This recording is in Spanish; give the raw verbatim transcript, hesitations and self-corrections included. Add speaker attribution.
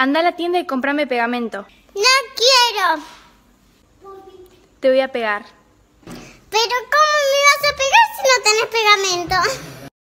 Speaker 1: Anda a la tienda y cómprame pegamento.
Speaker 2: No quiero.
Speaker 1: Te voy a pegar.
Speaker 2: ¿Pero cómo?